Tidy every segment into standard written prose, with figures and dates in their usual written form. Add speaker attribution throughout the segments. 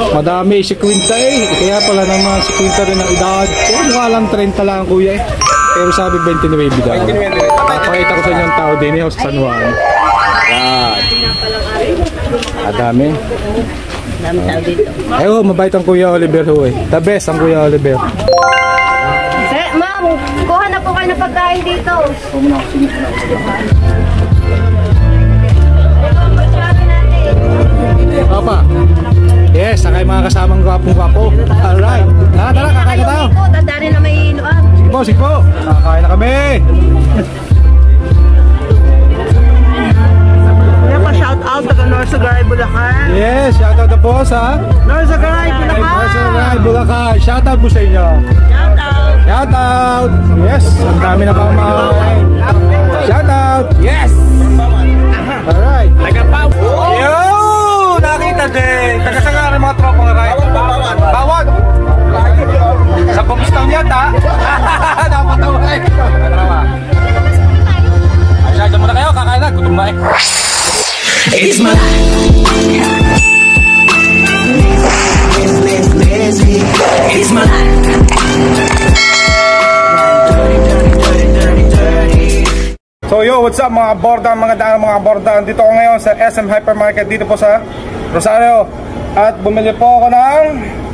Speaker 1: Madami si Quinta eh. Kaya pala naman si Quinta rin ang edad. Mukha lang 30 lang kuya eh. Pero sabi 29 daw. Pakita ko sa inyo ang tao din eh, San Juan. Yan. Madami.
Speaker 2: Dami tao dito.
Speaker 1: Ay mabait ang Kuya Oliver ho eh. The best ang Kuya Oliver.
Speaker 2: Ma'am, kuha na po kayo ng pagkain dito.
Speaker 1: Papa. Yes, sakay mga kasamang gwapong-gwapo. Alright. Tara, kakain na tayo.
Speaker 2: Dadari na may inuan.
Speaker 1: Sige po. Kakain na kami.
Speaker 3: Shout out taga Norzagaray, Bulacan.
Speaker 1: Yes, shout out na po sa
Speaker 3: Norzagaray, Bulacan.
Speaker 1: Norzagaray, Bulacan. Shout out po sa inyo.
Speaker 3: Shout out.
Speaker 1: Shout out. Yes, ang dami na pang mga shout out. Yes. Alright. Tagapaw. Yo, nakita din. Taga-sanga ng mga tropang ride. Bawag. Sa Bumstown yata. Napatawa eh. Ay, siya muna kayo. Kakain na. Gutom na eh.
Speaker 4: It's my life. It's my life.
Speaker 1: So yo, what's up mga borda, mga daan, mga borda. Dito ako ngayon sa SM Hypermarket dito po sa Rosario. At bumili po ako ng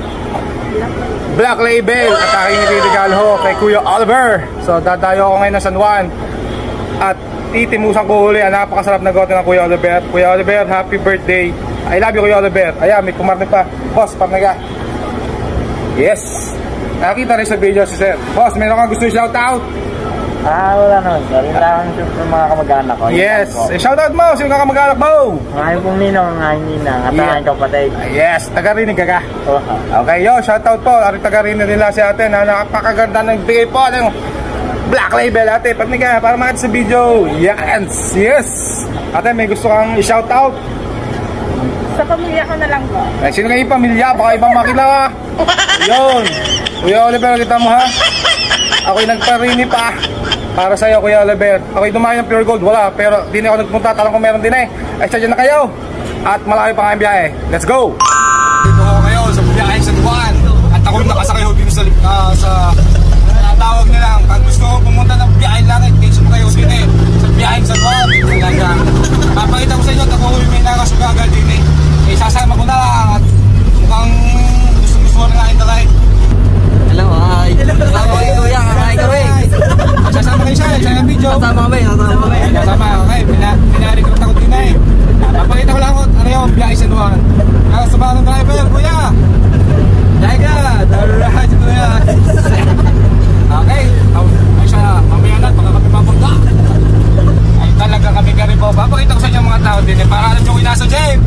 Speaker 1: Black Label at aking nililigalo ho kay Kuya Oliver. So dadayo ako ngayon ng San Juan at titimusan ko huli ang napakasarap na gote ng Kuya Oliver. Kuya Oliver, happy birthday. I love you Kuya Oliver. Ayan, may pumarne pa. Boss, parnaga. Yes. Nakita rin sa video si Sir. Boss, meron kang gusto i-shoutout?
Speaker 5: Wala naman sir. Yung lang siyempre mga kamag-anak ko.
Speaker 1: Yes. Shoutout mo, sino ka kamag-anak mo?
Speaker 5: Ngayon pong ninong, ngayon ninang. At aking kapatid.
Speaker 1: Yes, taga-rinig ka ka. Okay, yo, shoutout po. Ari taga-rinig nila si ate na napakaganda ng bigay po ng Black Label ate. Pagniga, para makita sa video. Yes, yes. Ate, may gusto kang i-shoutout?
Speaker 2: Sa pamilya ko na lang po.
Speaker 1: Ay, sino nga yung pamilya? Baka ibang makina. Yun. Kuya Oliver, kita mo ha? Ako'y nagparini pa. Para sa'yo, Kuya Oliver. Ako'y dumayo ng Pure Gold. Wala. Pero di na ako nagpunta. Talang kung meron din eh. Ay, sadya na kayo. At malaki pa kayong biyahe. Let's go! Dito ako kayo sa biyahe sa Duan. At ako'y nakasakay ho dito sa tawag nilang. Pag gusto ko pumunta ng biyahe langit, dito mo kayo din eh. Sa biyahe sa Duan. Papakita ko sa inyo. Ako'y may nakasugaga din eh. Sasama ko na lang. At mukhang gusto na nga yung talay.
Speaker 5: Hello, hi. Kasama kayo kuya, hi kami.
Speaker 1: Sasama kayo siya yung video.
Speaker 5: Kasama kami,
Speaker 1: Kasama, okay. Pinarikot ako din eh. Papakita ko lang ako, ano yung biyahe sa Duan. Sa bagong driver, kuya. Jaga, alright, kuya. Okay, ay siya, mamaya na, baka kami mabangga. Ay talaga kami garibo. Papakita ko sa inyo mga tao din eh, para alam nyo kung nasa jeep.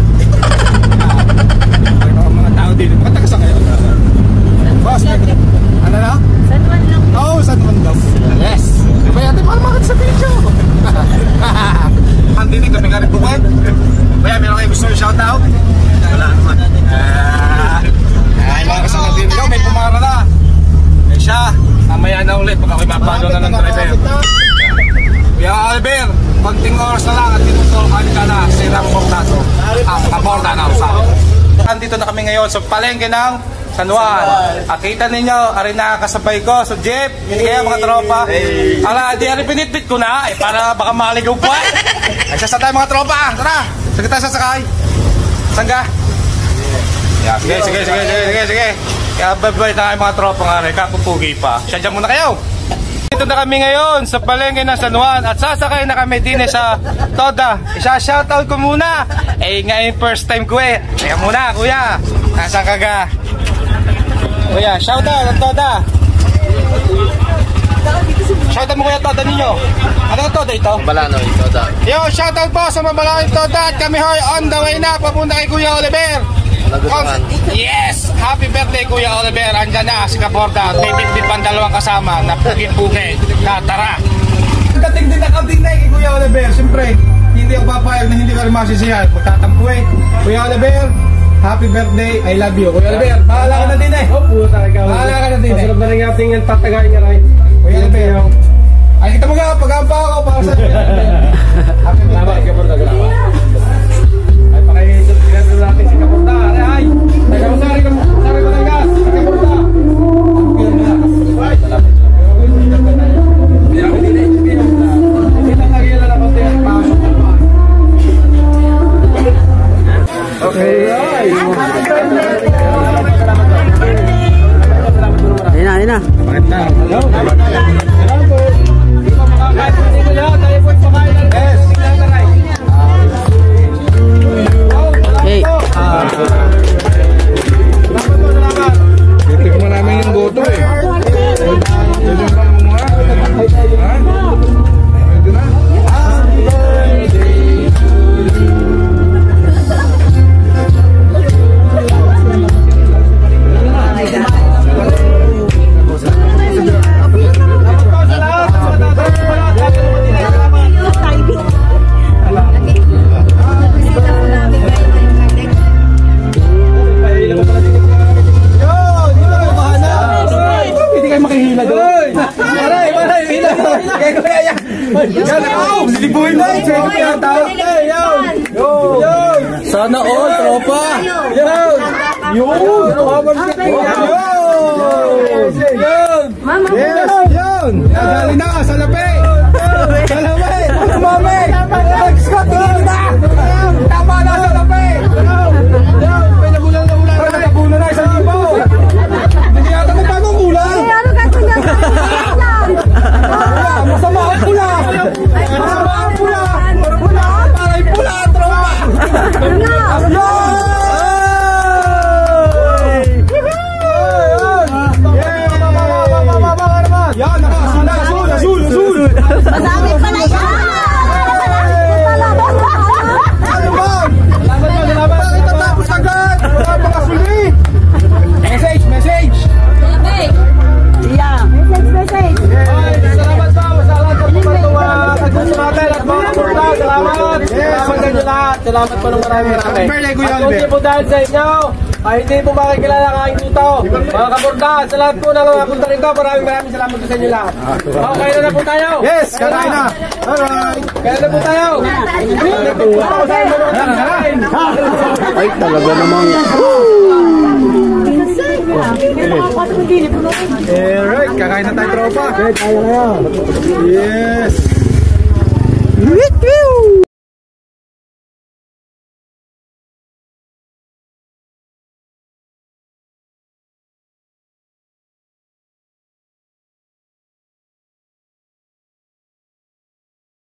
Speaker 1: Mga tao din, mga taga sa kayo. Boss, ano na?
Speaker 2: San Juan lang.
Speaker 1: Oo, San Juan daw. Yes. Diba yan, paano makita sa video? Andini kami nga rin bukid. Kaya meron kayo gusto yung shoutout? Wala naman. Ay, mga kasama din ikaw, may pumara na. Eh siya, mamaya na ulit pag ako'y mapalo na ng driver. Kuya Oliver, konting oras na lang at tinutulungan ka na si Rambo Tato. Ang kaborda na usapan. Andito na kami ngayon sa palengke ng San Juan. Kita ninyo, ari nakakasabay ko sa jeep. Hindi kaya mga tropa. Ala, di ari pinitbit ko na eh, para baka maligaw pa eh. Ay, sasa tayo mga tropa. Tara, sige tayo sasakay. Saan ka? Yeah, sige. Kaya babay tayo mga tropa nga rin. Kapupugi pa. Siya dyan muna kayo. Dito na kami ngayon sa palengke ng San Juan at sasakay na kami din sa Toda. Isa-shoutout ko muna. Eh, ngayon first time ko eh. Kaya muna, kuya. Nasaan ka ga? Kuya, shoutout ang Toda. Shoutout mo kuya Toda ninyo. Ano ang Toda ito?
Speaker 5: Balanoy, Toda.
Speaker 1: Yo, shoutout po sa Mabalanoy Toda at kami hoy on the way na papunta kay Kuya Oliver. Yes! Happy birthday Kuya Oliver. Andyan na si Kaborda. May bitbit pang dalawang kasama na pugi-pugi. Tara! Dating din nakabing na kay Kuya Oliver. Siyempre, hindi ako papayag na hindi ka rin masisihan. Magtatampo eh. Kuya Oliver, happy birthday. I love you. Kuya Oliver, bahala ka na din eh.
Speaker 5: Puta, ikaw.
Speaker 1: Bahala ka na din eh.
Speaker 5: Masarap na rin ating tatagayin niya rin.
Speaker 1: Kuya Oliver, ay kita mo nga, pag-ampa ako para sa happy birthday.
Speaker 5: Kaborda,
Speaker 1: ay pakikita natin si Kaborda. Ay, taga-usari
Speaker 3: Hey.
Speaker 1: Titikman namin yung goto eh. Pwede ba kumuha? Ha? Pwede na? Sana all, tropa! Yun! Yun! Dali na! Salapi! Salapi! Mami! Scott! Tingin na! Tama na! Salapi! May nabulan na ulan! Nabulan na! Isang libaw! Hindi yata may bagong ulan! Masama ang pula! Masama ang pula! Parang pula! Tropa! Yan! Asul!
Speaker 2: Madami pala yan!
Speaker 1: Bakit natapos agad? Wala pa kasuli! Message!
Speaker 2: Yeah. Message.
Speaker 1: Salamat sa lahat ng pagkagusto natin at mga kapurta. Salamat sa inyo lahat. Salamat po ng marami. At kung po dahil sa inyo, hindi po makikilala ang aking tuto. Mga kapurta, sa lahat po ng mga punta rito, maraming salamat po sa inyo lahat. Kaya na po tayo. Yes, kaya na. Alright. Kaya na po tayo.
Speaker 3: Ay, talaga namang.
Speaker 1: Alright, kakain na tayo tropa. Yes.